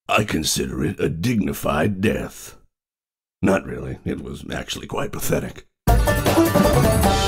I consider it a dignified death. Not really. It was actually quite pathetic.